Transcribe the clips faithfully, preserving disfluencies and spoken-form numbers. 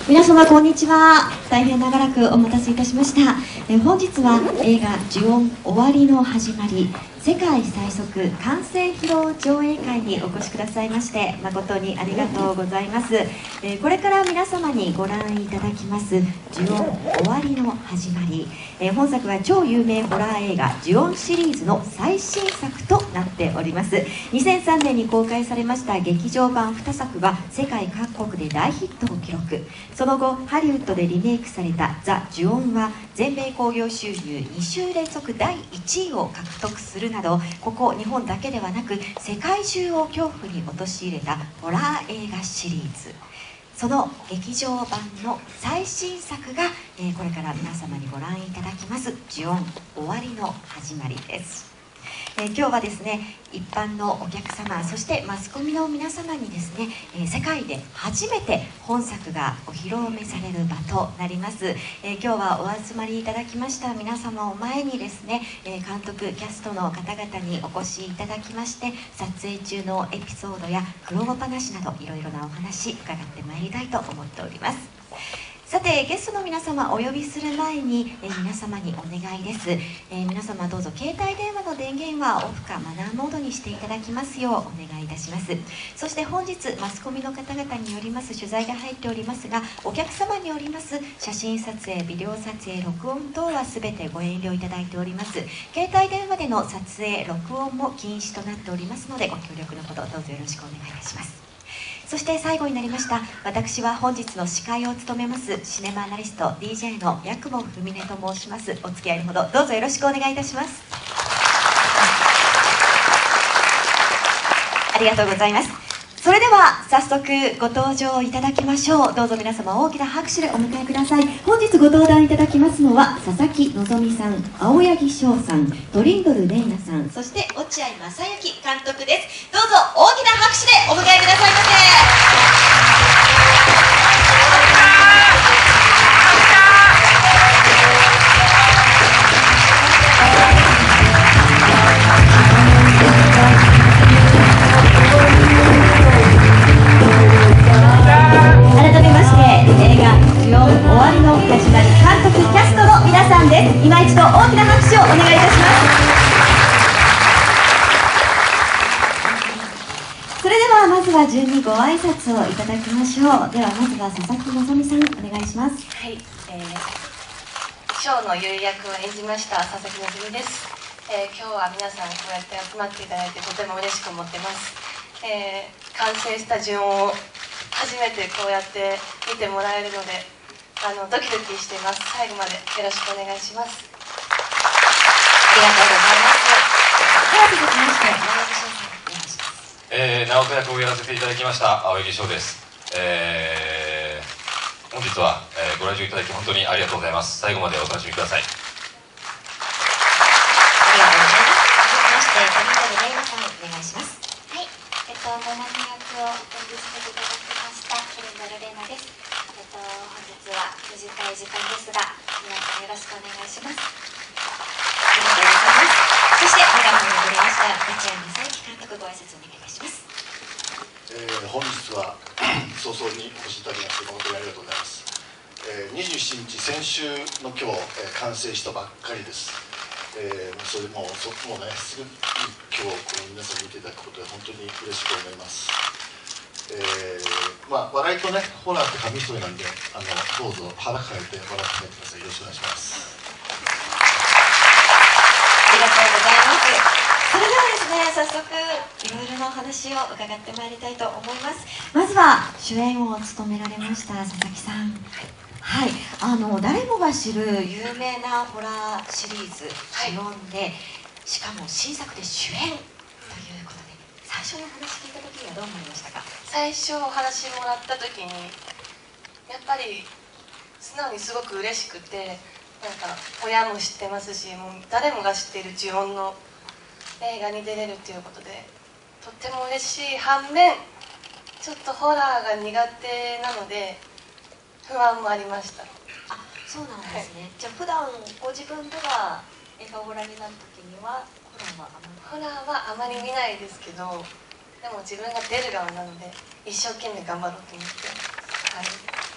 皆様こんにちは。大変長らくお待たせいたしました。え本日は映画「呪怨終わりの始まり」世界最速完成披露上映会にお越しくださいまして誠にありがとうございます。えー、これから皆様にご覧いただきます「呪怨終わりの始まり」、えー、本作は超有名ホラー映画「呪怨」シリーズの最新作となっております。にせんさんねんに公開されました劇場版にさくが世界各国で大ヒットを記録。その後ハリウッドでリメイクされた「ザ・呪怨」は全米興行収入に週連続だいいちいを獲得するなど、ここ日本だけではなく世界中を恐怖に陥れたホラー映画シリーズ。その劇場版の最新作が、えー、これから皆様にご覧いただきます「呪怨終わりの始まり」です。えー、今日はですね、一般のお客様、そしてマスコミの皆様にですね、えー、世界で初めて本作がお披露目される場となります。えー、今日はお集まりいただきました皆様を前にですね、えー、監督キャストの方々にお越しいただきまして、撮影中のエピソードや苦労話などいろいろなお話伺ってまいりたいと思っております。さて、ゲストの皆様お呼びする前に、えー、皆様にお願いです。えー、皆様どうぞ携帯電話の電源はオフかマナーモードにしていただきますようお願いいたします。そして本日マスコミの方々によります取材が入っておりますが、お客様によります写真撮影、ビデオ撮影、録音等は全てご遠慮いただいております。携帯電話での撮影、録音も禁止となっておりますので、ご協力のほどどうぞよろしくお願いいたします。そして最後になりました、私は本日の司会を務めますシネマアナリスト ディージェー の八雲文音と申します。お付き合いのほどどうぞよろしくお願いいたします。ありがとうございます。それでは早速ご登場いただきましょう。どうぞ皆様大きな拍手でお迎えください。本日ご登壇いただきますのは佐々木希さん、青柳翔さん、トリンドル玲奈さん、そして落合正幸監督です。どうぞ大きな拍手でお迎えくださいませ。今一度大きな拍手をお願いいたします。それではまずは順にご挨拶をいただきましょう。ではまずは佐々木希さんお願いします。 はい、えー、ショーの優役を演じました佐々木希です。えー、今日は皆さんこうやって集まっていただいてとても嬉しく思ってます。えー、完成した順を初めてこうやって見てもらえるので、あのドキドキしています。最後までよろしくお願いします。ありがとうございます。では続きまして青柳翔さんお願いします。 えー、直人役をやらせていただきました青柳翔です。えー、本日は、えー、ご来場いただき本当にありがとうございます。最後までお楽しみください。 ありがとうございます。続きましてトリンドル玲奈さんお願いします。 はい、えっとママミ役を演じさせていただきましたトリンドル玲奈です。えっと本日は短い時間ですが皆さんよろしくお願いします。 ありがとうございます。そしてメガホンに戻りました落合正幸監督、ご挨拶お願いいたします。 えー、本日は早々にお越しいただきまして誠にありがとうございます。えー、にじゅうしちにち先週の今日、えー、完成したばっかりです。えー、それもそもうねすぐに今日この皆さん見ていただくことで本当に嬉しく思います。えー、まあ笑いとねホラーって紙一重なんで、あのどうぞ腹抱えて笑ってください。よろしくお願いします。 ありがとうございます。それではですね、早速いろいろなお話を伺ってまいりたいと思います。 まずは主演を務められました佐々木さん。はい、あの誰もが知る有名なホラーシリーズ「呪怨」で、しかも新作で主演ということで、最初の話聞いた時にはどう思いましたか？ 最初お話もらった時にやっぱり素直にすごく嬉しくて、なんか親も知ってますし、もう誰もが知っている呪怨の映画に出れるということでとっても嬉しい反面、ちょっとホラーが苦手なので不安もありました。 あ、そうなんですね。はい、じゃあ普段ご自分では映画をご覧になる時にはホラーはあまりホラーはあまり見ないですけど、でも自分が出る側なので一生懸命頑張ろうと思って、はい、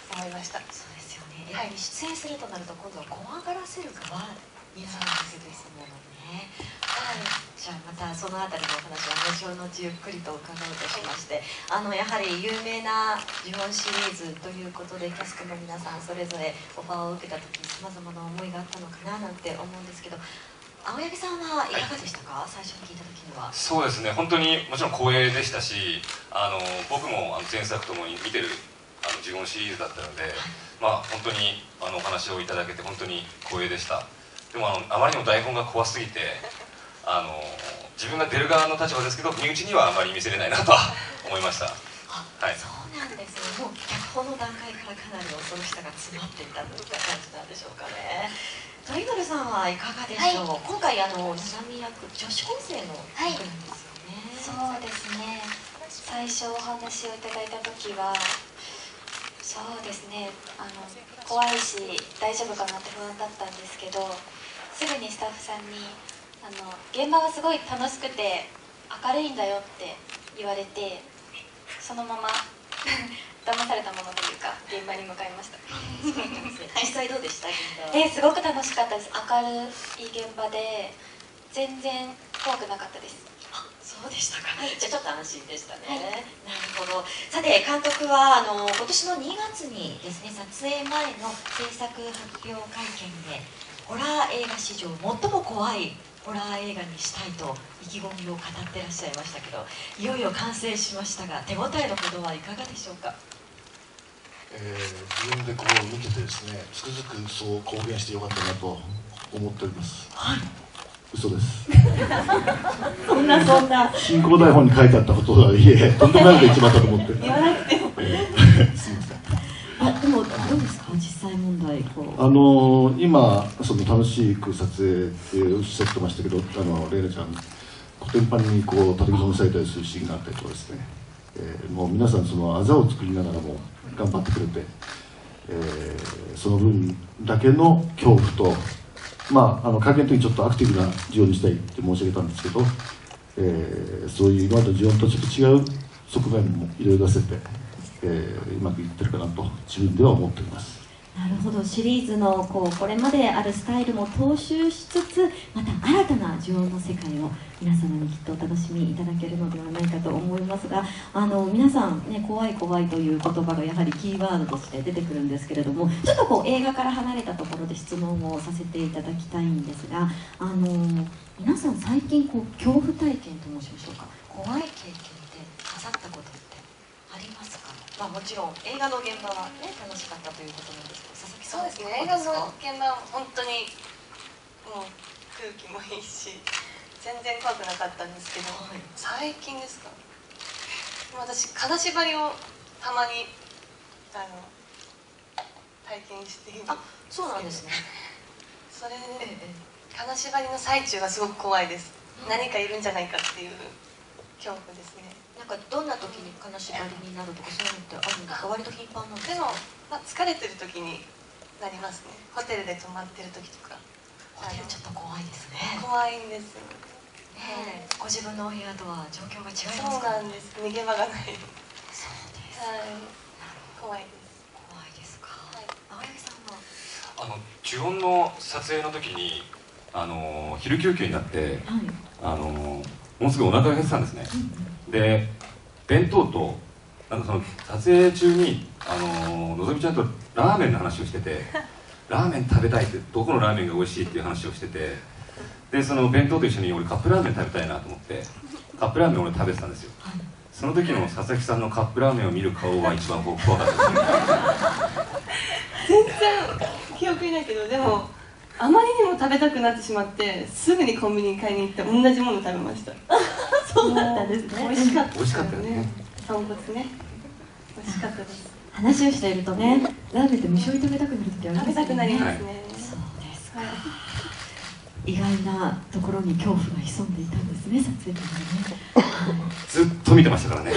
思いました。 そうですよね。 はい映画に出演するとなると今度は怖がらせる側になるわけですものね。はい。じゃあまたそのあたりのお話は後ほどゆっくりと伺うとしまして、あのやはり有名な呪怨シリーズということでキャストの皆さんそれぞれオファーを受けた時さまざまな思いがあったのかななんて思うんですけど、青柳さんはいかがでしたか、はい、最初に聞いた時には。 そうですね、本当にもちろん光栄でしたし、あの僕もあの前作ともに見てるあの呪言シリーズだったので、まあ本当にあのお話をいただけて本当に光栄でした。でもあのあまりにも台本が怖すぎて、あの自分が出る側の立場ですけど身内にはあまり見せれないなとは思いました。 あ、はい、そうなんですね。もう脚本の段階からかなり恐ろしさが詰まっていたといった感じなんでしょうかね。トリドルさんはいかがでしょう。はい、今回あのナナミ役女子高生の役なんですよね。 はい、そうですね。最初お話をいただいた時はそうですね、あの怖いし大丈夫かなって不安だったんですけど、すぐにスタッフさんにあの現場がすごい楽しくて明るいんだよって言われて、そのまま騙されたものというか現場に向かいました。 実際どうでした？ えすごく楽しかったです。明るい現場で全然怖くなかったです。 あ、そうでしたか。じゃあちょっと安心でしたね。はい、なるほど。さて監督はあの今年のにがつにですね、撮影前の制作発表会見でホラー映画史上最も怖いホラー映画にしたいと意気込みを語ってらっしゃいましたけど、いよいよ完成しましたが手応えのほどはいかがでしょうか？ えー、自分でこう見ててですね、つくづくそう公言してよかったなと思っております。 はい、 嘘です。 そんなそんな進行台本に書いてあったことはいえ、とんでもないこと言っちまったと思って。 言わなくても。すみません。あ、でもどうですか、実際問題こう。あのー、今その楽しく撮影っておっしゃってましたけど、あのレイナちゃんコテンパンにこう叩きのめされたりするシーンがあったりとかですね、えー、もう皆さんそのあざを作りながらも頑張ってくれて、えー、その分だけの恐怖と、まあ、あの会見の時にちょっとアクティブな授業にしたいって申し上げたんですけど、えー、そういう今までの授業とちょっと違う側面もいろいろ出せて、えー、うまくいってるかなと自分では思っております。 なるほど、シリーズのこうこれまであるスタイルも踏襲しつつ、また新たな呪怨の世界を皆様にきっとお楽しみいただけるのではないかと思いますが、あの皆さん、ね、怖い怖いという言葉がやはりキーワードとして出てくるんですけれども、ちょっとこう映画から離れたところで質問をさせていただきたいんですが、あの皆さん最近こう恐怖体験と申しましょうか、怖い経験ってなさったことってありますか？まあ、もちろん映画の現場は、ね、楽しかったということなんですけど、佐々木さんはそうですね、映画の現場は本当にもう空気もいいし全然怖くなかったんですけど、はい、最近ですか、私金縛りをたまにあの体験しているんですけど。あ、そうなんですね。それで、ええ、金縛りの最中がすごく怖いです、うん、何かいるんじゃないかっていう恐怖ですね。 なんかどんな時に金縛りになるとかそういうのってあるんですか？割と頻繁なんですか？ でも、まあ、疲れてる時になりますね。ホテルで泊まってる時とか。 ホテルちょっと怖いですね。 怖いんですよね。ご自分のお部屋とは状況が違いますか？ そうなんです、逃げ場がない。 そうです、 はい、怖いです。 怖いですか。はい、青柳さんあはの呪怨の撮影の時にあの昼休憩になって、はい、あのもうすぐお腹が減ってたんですね、うん、で弁当となんかその撮影中にあののぞみちゃんとラーメンの話をしててラーメン食べたいって、どこのラーメンが美味しいっていう話をしてて、でその弁当と一緒に俺カップラーメン食べたいなと思ってカップラーメンを俺食べてたんですよ、はい、その時の佐々木さんのカップラーメンを見る顔が一番僕怖かったです全然記憶にないけど、でもあまりにも食べたくなってしまってすぐにコンビニに買いに行って同じもの食べましたそうだったんですね。 美味しかった美味しかったよね。 豚骨ね、美味しかったです。 話をしているとね、ラーメンって無性に食べたくなる時ありますよね。 食べたくなりますね、はい、 そうですか、はい、意外なところに恐怖が潜んでいたんですね、撮影中にねずっと見てましたからね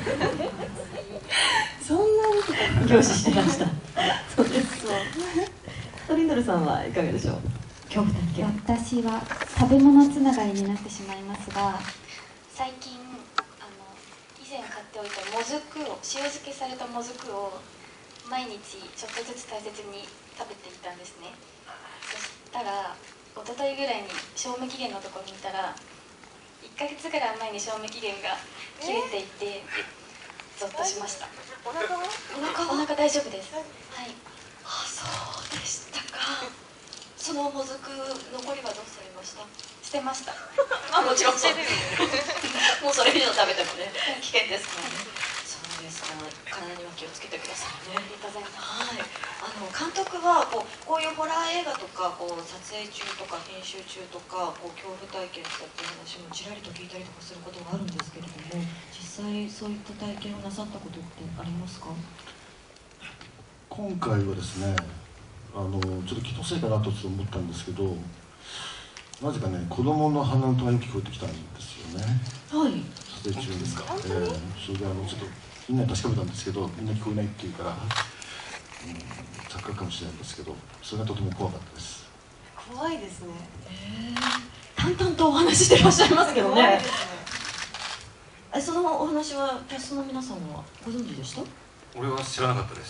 そんなに凝視してましたそうですそうトリンドルさんはいかがでしょう？恐怖体験。 私は食べ物つながりになってしまいますが、最近あの以前買っておいたもずくを、塩漬けされたもずくを毎日ちょっとずつ大切に食べていったんですね。そしたら一昨日ぐらいに賞味期限のところにいたらいっかげつぐらい前に賞味期限が切れていて、ゾッとしました。 お腹はお腹お腹大丈夫です。はい。 あ、そうでしたか。そのもずく残りはどうされました？ 捨てました。 まあもちろんそうもうそれ以上食べてもね危険ですからね。そうですか。体には気をつけてくださいね。 ありがとうございます。 はい。あの監督はこうこういうホラー映画とかこう撮影中とか編集中とかこう恐怖体験とかっていう話もちらりと聞いたりとかすることがあるんですけれども、実際そういった体験をなさったことってありますか？ 今回はですね、あのちょっと気のせいかなと思ったんですけど、なぜかね子供の鼻歌がよく聞こえてきたんですよね。 はい。 撮影中ですか。えー、それであのちょっとみんなに確かめたんですけど、みんな聞こえないっていうから、うん、錯覚かもしれないんですけど、それがとても怖かったです。 怖いですね。 えー、淡々とお話ししてらっしゃいますけどね。え、そのお話はキャストの皆さんはご存知でした？ 俺は知らなかったです。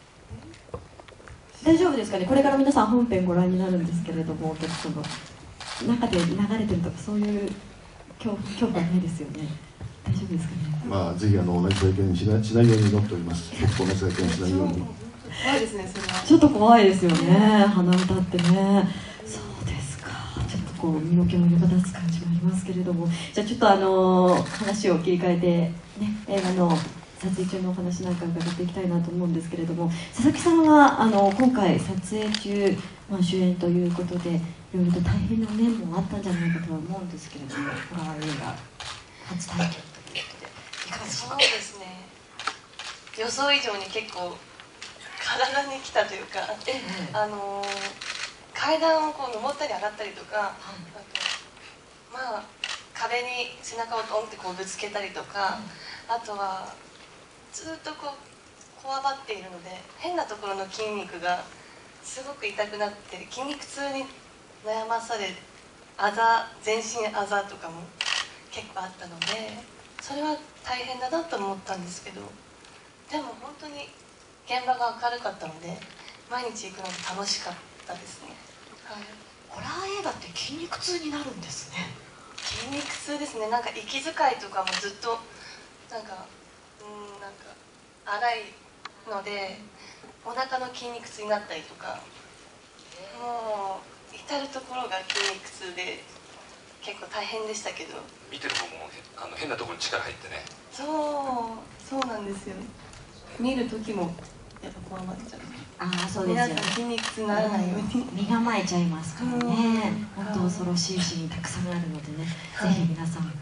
大丈夫ですかね。これから皆さん本編ご覧になるんですけれども、キャストの中で流れてるとかそういう恐怖恐怖はないですよね。大丈夫ですかね。 まあぜひあの同じ体験しないしないように祈っております。僕と同じ体験しないように。 怖いですね、それは。 ちょっと怖いですよね。鼻歌ってね。そうですか。ちょっとこう身の毛もよだつ感じもありますけれども、じゃあちょっとあの話を切り替えてね、映画の撮影中のお話なんか伺っていきたいなと思うんですけれども、佐々木さんはあの今回撮影中、まあ、主演ということでいろいろと大変な面もあったんじゃないかとは思うんですけれども、ホラー映画初体験ということでいかがでしょうか？ そうですね、予想以上に結構体にきたというか、 ええ、 あのー、階段をこう登ったり上がったりとか、あとまあ壁に背中をドンってこうぶつけたりとか、あとはずっとこうこわばっているので変なところの筋肉がすごく痛くなって筋肉痛に悩まされ、あざ全身あざとかも結構あったので、それは大変だなと思ったんですけど、でも本当に現場が明るかったので毎日行くのが楽しかったですね。はい、 ホラー映画って筋肉痛になるんですね。 筋肉痛ですね。なんか息遣いとかもずっとなんかうんなんか荒いのでお腹の筋肉痛になったりとか、もう至る所が筋肉痛で結構大変でしたけど、 見てる方もあの変なところに力入ってね。 そうそうなんですよ。見る時もやっぱこわばっちゃう。 ああ、そうですよね。 皆さん筋肉痛にならないように、 身構えちゃいますからね。 うん、 本当恐ろしいシーンたくさんあるのでね、はい、ぜひ皆さん、はい、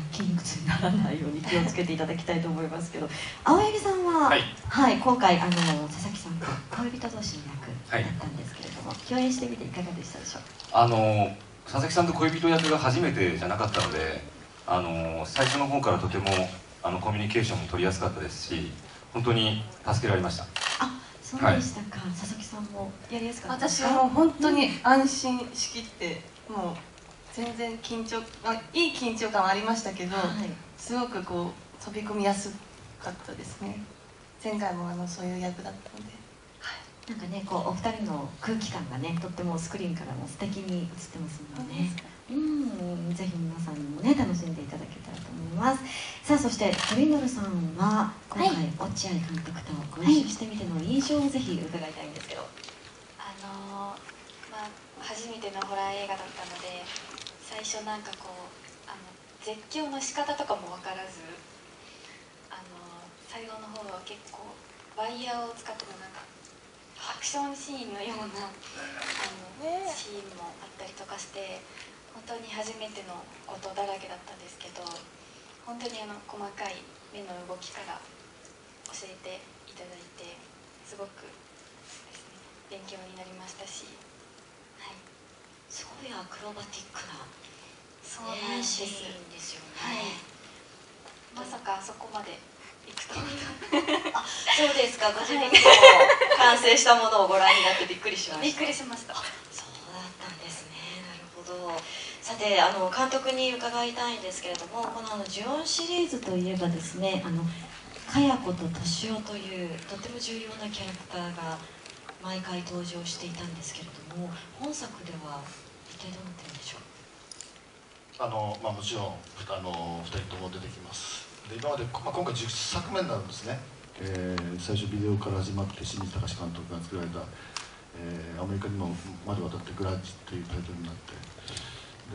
筋肉痛にならないように気をつけていただきたいと思いますけど、青柳さんは、はい、はい、今回あの佐々木さんと恋人同士の役だったんですけれども、はい、共演してみていかがでしたでしょう？ あの佐々木さんと恋人役が初めてじゃなかったので、あの最初の方からとてもあのコミュニケーションも取りやすかったですし、本当に助けられました。 あ、そうでしたか。はい、佐々木さんもやりやすかったですか？ 私はもう本当に安心しきって、もう全然緊張、あ、いい緊張感はありましたけど、はい、すごくこう飛び込みやすかったですね。前回もあのそういう役だったので、 はい、なんかね、こうお二人の空気感がね、とってもスクリーンからも素敵に映ってますもんね。うん、ぜひ皆さんにもね楽しんでいただけたらと思います。さあ、そしてトリノルさんは今回、はい、落合監督とご一緒してみての印象をぜひ伺いたいんですけど。 あのー、まあ初めてのホラー映画だったので、最初なんかこうあの絶叫の仕方とかも分からず、あのー、最後の方は結構ワイヤーを使ってのなんかアクションシーンのようなあの、ね、シーンもあったりとかして。本当に初めてのことだらけだったんですけど、本当にあの細かい目の動きから教えていただいて、すごくですね、勉強になりましたし、はい、 すごいアクロバティックなそうなんです、 シーンですよね。 はい、まさかそこまでいくとはあ、そうですか。ご自分でも完成したものをご覧になってびっくりしました。 びっくりしました。 そうだったんですね。なるほど。さて、あの監督に伺いたいんですけれども、このあのジュオンシリーズといえばですね、あのかや子ととしおというとても重要なキャラクターが毎回登場していたんですけれども、本作では一体どうなってるんでしょう？ あの、まあ、もちろんあのふたりとも出てきます。で今まで、まあ、今回じゅっさくめになるんですね。えー、最初ビデオから始まって清水崇監督が作られた、えー、アメリカにもまで渡ってグラッジというタイトルになって、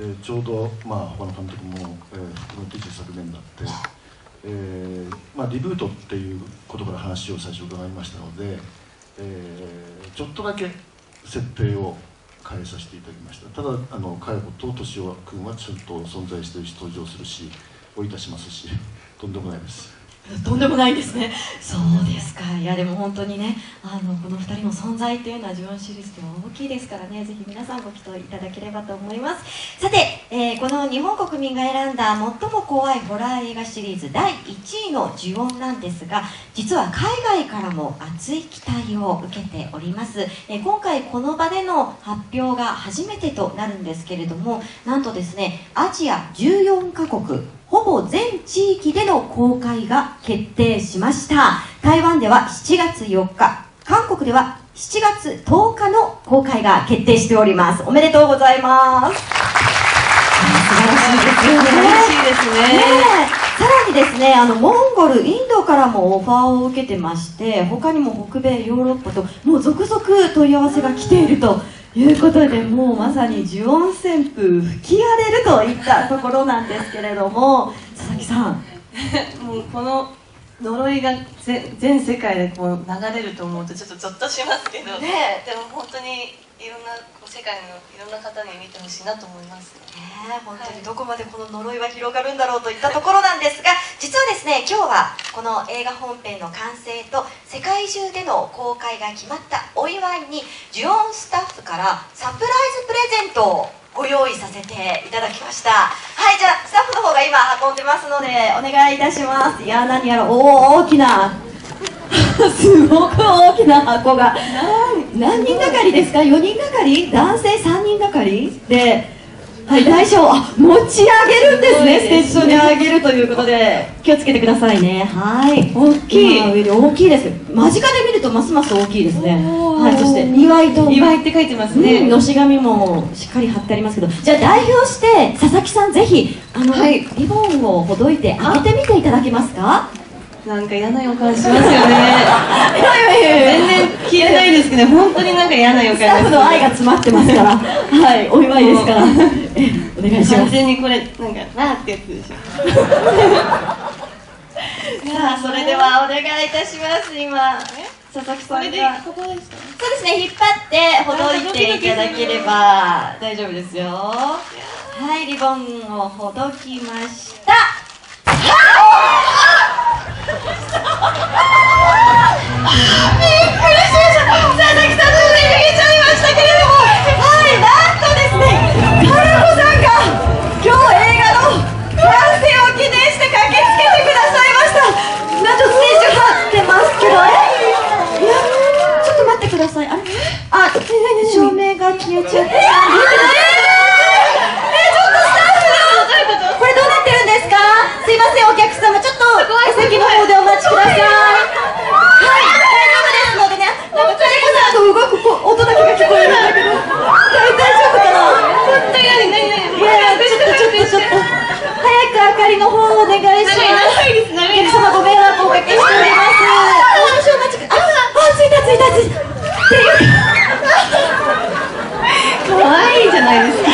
でちょうど、まあ、他の監督も、えー、含めてじゅっさくめになって、えーまあ、リブートっていうことから話を最初伺いましたので、えー、ちょっとだけ設定を変えさせていただきました。ただあの佳代子と敏夫君はちゃんと存在しているし登場するし追い出しますし、とんでもないです。 とんでもないですね。そうですか。いやでも本当にね、あのこのふたりの存在っていうのはジュオンシリーズでは大きいですからね、ぜひ皆さんご期待いただければと思います。さて、えー、この日本国民が選んだ最も怖いホラー映画シリーズだいいちいのジュオンなんですが、実は海外からも熱い期待を受けております。えー、今回この場での発表が初めてとなるんですけれども、なんとですね、アジアじゅうよんかこくほぼ全地域での公開が決定しました。台湾ではしちがつよっか、韓国ではしちがつとおかの公開が決定しております。おめでとうございます。素晴らしいですよね。 嬉しいですね。 ねえ、さらにですね、あのモンゴル、インドからもオファーを受けてまして、他にも北米、ヨーロッパともう続々問い合わせが来ているということで、もうまさにジュオン旋風吹き荒れるといったところなんですけれども、佐々木さんもうこの呪いが全世界でこう流れると思うとちょっとゾッとしますけど、ね、でも本当にいろんな世界のいろんな方に見てほしいなと思います。 ね、本当にどこまでこの呪いは広がるんだろうといったところなんですが、実はですね、今日はこの映画本編の完成と世界中での公開が決まったお祝いにジュオンスタッフからサプライズプレゼントをご用意させていただきました。はい、じゃあスタッフの方が今運んでますのでお願いいたします。いや、何やら、おお、大きなすごく大きな箱が何人がかりですか？よにんがかり？男性さんにんがかりで、はい、大小、あ、持ち上げるんですね。ステージ上に上げるということで気をつけてくださいね。はい、大きい、上に大きいです。間近で見るとますます大きいですね。はい、そして祝いと祝いって書いてますね。 うん、のし紙もしっかり貼ってありますけど、じゃあ代表して佐々木さん、ぜひあの、はい、リボンをほどいて開けてみていただけますか？ なんか嫌な予感しますよね。全然消えないですけど、本当になんか嫌な予感です。 スタッフの愛が詰まってますから、はい、お祝いですから、えお願いします。 完全にこれなんかなーってやつでしょ。 さあ、それではお願いいたします。今佐々木さんが、 これでここですか？ そうですね、引っ張ってほどいていただければ大丈夫ですよ。はい、リボンをほどきました。びっくりしました。佐々木さんの上に逃げちゃいましたけれども、はい、なんとですね、佳代子さんが今日映画の完成を記念して駆けつけてくださいました。なんとステージ張ってますけど、えいや、ちょっと待ってください。あれ、あ、照明が消えちゃって、えー、ちょっとスタッフ、これどうなってるんですか？すいません、お客様、ちょっとお席の方でお待ちください。はい、大丈夫ですのでね。なんか佳代子さんの動く音だけが聞こえるんだけど、大丈夫かな？本当に何何何？いやいや、ちょっとちょっとちょっと早く明かりの方をお願いします。お客様ご迷惑をおかけしております。少々お待ちください。あ、あ、ついたついたついた。っていう可愛いじゃないですか。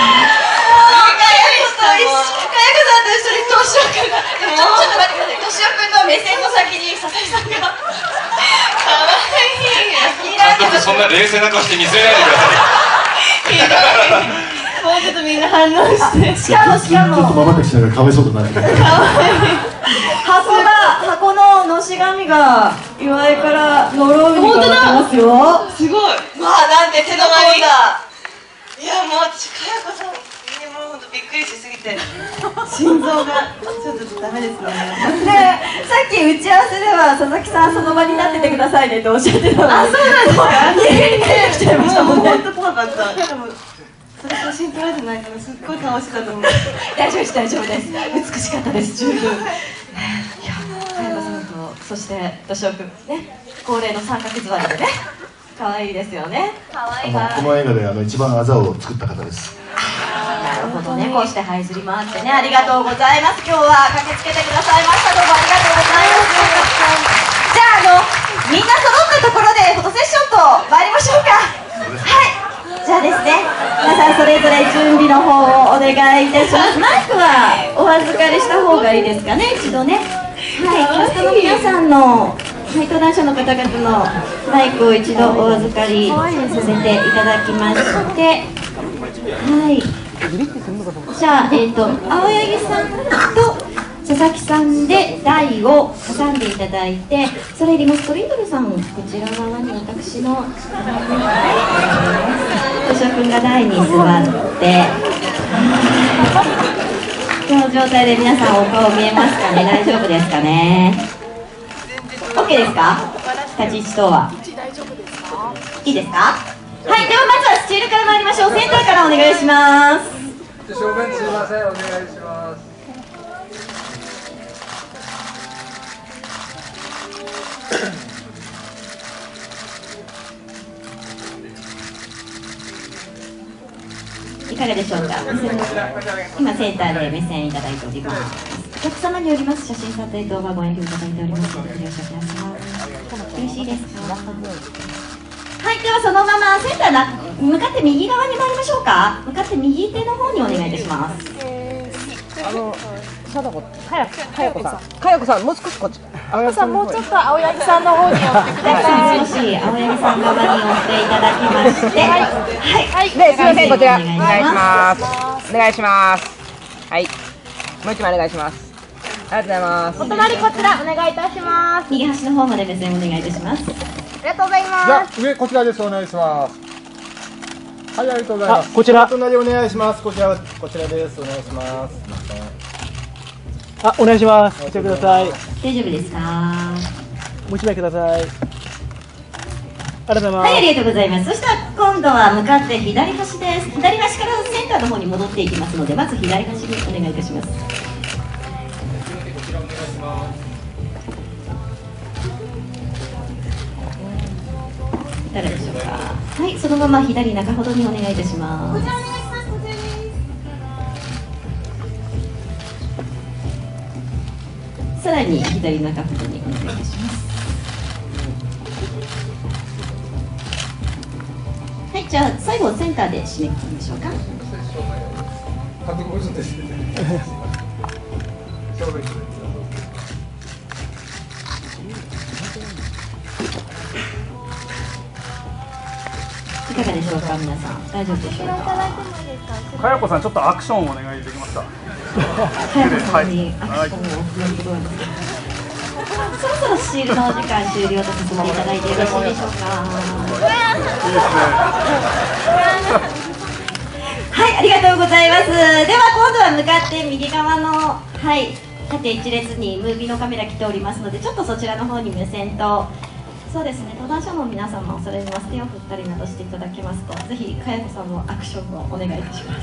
ちょっと待ってください。としおくんの目線の先に佐々木さんがかわいい。 監督、そんな冷静な顔して見せないでください。 もうちょっとみんな反応して。 しかもしかもちょっとまばたきしながらかわいそうだなって。 箱が箱ののし紙が岩井から呪うに変わってますよ。 すごい。 まあ、なんて手の込んだ。 いや、もう私佳代子さん、もう本当びっくりしすぎて心臓がちょっとダメですね。 で、さっき打ち合わせでは佐々木さんその場になっててくださいねっておっしゃってたので、 あ、そうなんですか。 来ちゃいましたもんね。 本当怖かった。でもそれ写真撮られてないからすっごい楽しかったと思う。 大丈夫です、大丈夫です。美しかったです、十分。いや、佳代子さんとそして敏夫君ね、恒例の三角座りでね、可愛いですよね。可愛い。 あのこの映画であの一番あざを作った方です。 なるほどね、こうして這いずり回ってね、ありがとうございます。今日は駆けつけてくださいました。どうもありがとうございます。じゃあ、あのみんな揃ったところでフォトセッションと参りましょうか。はい、じゃあですね、皆さんそれぞれ準備の方をお願いいたします。マイクはお預かりした方がいいですかね、一度ね。はい、キャストの皆さんの登壇者の方々のマイクを一度お預かりさせていただきまして、はい、じゃあ、えーと、青柳さんと佐々木さんで台を挟んでいただいて、それよりもストリートルさん、こちら側に私の敏夫君が台に座って、この状態で皆さんお顔見えますかね、大丈夫ですかね。OK ですか、立ち位置等は。いいですか。はい、ではまずはスチールから参りましょう。センターからお願いします。 正面すいません、お願いします。 いかがでしょうか。今センターで目線いただいております。お客様によります写真撮影等はご遠慮いただいておりますのでご了承ください。よろしいですか。はい、ではそのままセンターな向かって右側に参りましょうか。向かって右手の方にお願いいたします。 あの、貞子、かや、かやこさん、かやこさん、もう少しこっち。青柳さん、もうちょっと青柳さんの方に寄ってください。 少し青柳さん側に寄っていただきまして、はい、はい、 で、すみません、こちら、お願いします。お願いします。はい、もう一枚お願いします。ありがとうございます。 お隣こちらお願いいたします。 右端の方まで目線お願いいたします。 ありがとうございます。 じゃあ上こちらです、お願いします。はい、ありがとうございます。 こちら。 お隣お願いします。こちらこちらです。お願いします。 あ、お願いします。こちらください。 大丈夫ですか。 もう一枚ください。ありがとうございます。 はい、ありがとうございます。そしたら今度は向かって左端です。左端からセンターの方に戻っていきますので、まず左端にお願いいたします。いかがでしょうか。はい、そのまま左中ほどにお願いいたします。 こちらお願いします。こちらです。 さらに左中ほどにお願いいたします。はい、じゃあ最後センターで締めくくりましょうか。いかがでしょうか、皆さん、大丈夫でしょうか。 かやこさん、ちょっとアクションお願いできますか。 かやこさんにアクションを送るところです。そろそろシールのお時間終了とさせていただいてよろしいでしょうか。いいですね。はい、ありがとうございます。では今度は向かって右側の、はい、縦一列にムービーのカメラ来ておりますので、ちょっとそちらの方に目線と、そうですね、登壇者の皆様、それに手を振ったりなどしていただけますと、ぜひかやこさんのアクションをお願いいたします。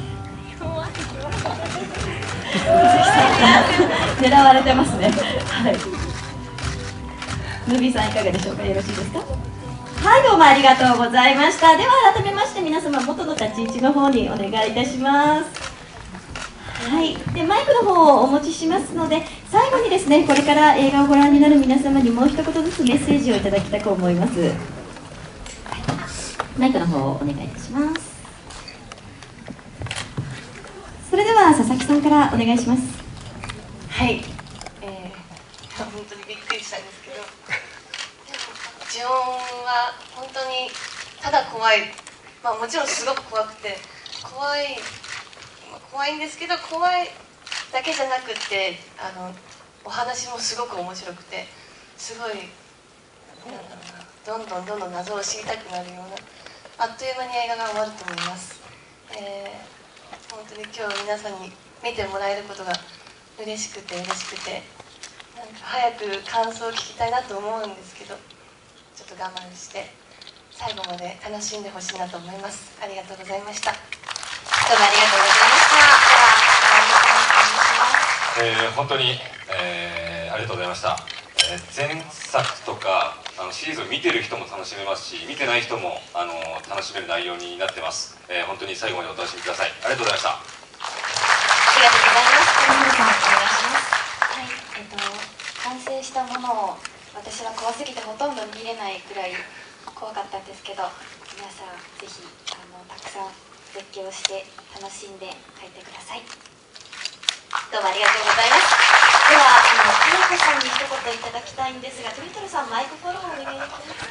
狙われてますね。はい。ムービーさんいかがでしょうか。よろしいですか。はい、どうもありがとうございました。では改めまして皆様、元の立ち位置の方にお願いいたします。はい、でマイクの方をお持ちしますので、最後にですね、これから映画をご覧になる皆様にもう一言ずつメッセージをいただきたく思います。はい、マイクの方をお願いいたします。それでは佐々木さんからお願いします。 はい、えー、本当にびっくりしたんですけど、呪音は本当にただ怖い、まあ、もちろんすごく怖くて怖い怖いんですけど、怖いだけじゃなくて、あのお話もすごく面白くて、すごいなんだろうな、どんどんどんどん謎を知りたくなるような、あっという間に映画が終わると思います。えー、本当に今日皆さんに見てもらえることが嬉しくて嬉しくて、なんか早く感想を聞きたいなと思うんですけど、ちょっと我慢して最後まで楽しんでほしいなと思います。ありがとうございました。どうもありがとうございました。では、 えー、本当に、えー、ありがとうございました。 えー、前作とかあのシリーズを見てる人も楽しめますし、見てない人もあの楽しめる内容になってます、えー、本当に最後までお楽しみください。ありがとうございました。 ありがとうございます。皆さんお願いします。はい、えっと完成したものを私は怖すぎてほとんど見れないくらい怖かったんですけど、皆さんぜひあのたくさん絶叫して楽しんで帰ってください。 どうもありがとうございます。ではあのかよこさんに一言いただきたいんですが、トリトルさんマイクフォローお願いできますか。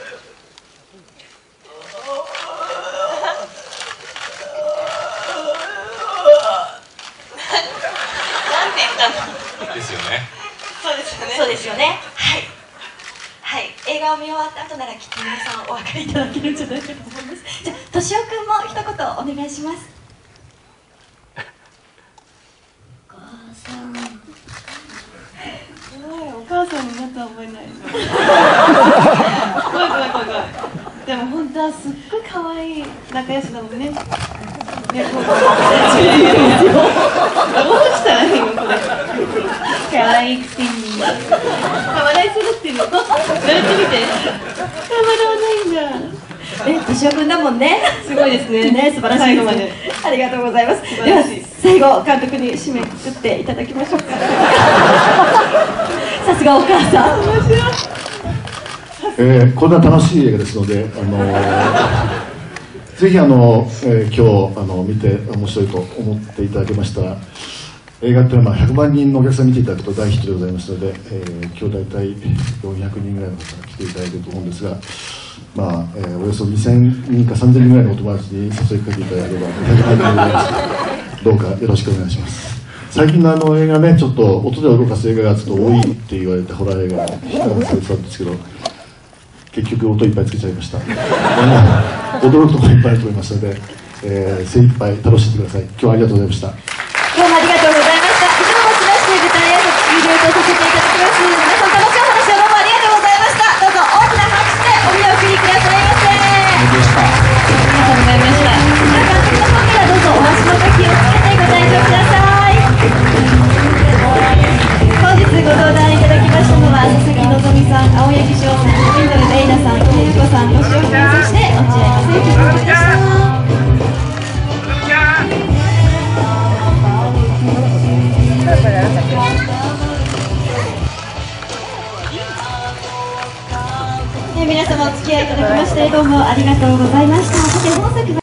なんて言ったのですよね。 そうですよね。そうですよね。はい。はい。映画を見終わった後ならきっと皆さんお分かりいただけるんじゃないかと思います。じゃあ、としおくんも一言お願いします。お母さん。お母さんになったら覚えない。怖い怖い怖い怖い。でも本当はすっごい可愛い仲良しだもんね。ね、こう。どうしたらいいのこれ。可愛くていい。笑いするっていうの。笑ってみて。笑わないんだ。え、としおくんだもんね。すごいですね。ね、素晴らしいですね。ありがとうございます。では最後監督に締めくくっていただきましょうか。さすがお母さん。面白い。 えー、こんな楽しい映画ですので、あのーぜひあの、えー、今日あの見て面白いと思っていただけましたら、映画っていうのはひゃくまんにんのお客さん見ていただくと大ヒットでございますので、えー、今日大体よんひゃくにんぐらいの方が来ていただいていると思うんですが、まあえー、およそにせんにんかさんぜんにんぐらいのお友達に誘いかけていただければひゃくまんにんぐらいです。どうかよろしくお願いします。最近のあの映画ね、ちょっと音で動かす映画がちょっと多いって言われてホラー映画が批判されてたんですけど、結局音いっぱいつけちゃいました。驚くところいっぱいあると思いますので、えー、精一杯楽しんでください。今日はありがとうございました。 どうもありがとうございました。以上をもちまして舞台挨拶終了とさせていただきます。皆さん楽しいお話をどうもありがとうございました。どうぞ大きな拍手でお見送りくださいませ。ありがとうございました。監督の方からどうぞお足元気をつけてご退場ください。本日ご登壇いただきましたのは佐々木希さん、青柳翔さん、ミドルレイナさん、かよこさん、としおくん、そして落合和之さんでした。皆様お付き合いいただきましてどうもありがとうございました。さて本作は